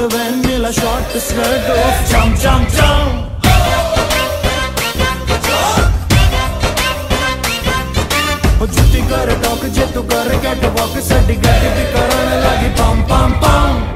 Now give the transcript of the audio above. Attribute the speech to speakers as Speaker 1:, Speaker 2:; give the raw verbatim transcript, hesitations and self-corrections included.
Speaker 1: vanilla short skirt of jump jump jump जुटी कर talk जे तू कर कैट वॉक सडी गड्डी भी करन लगी पम पम पम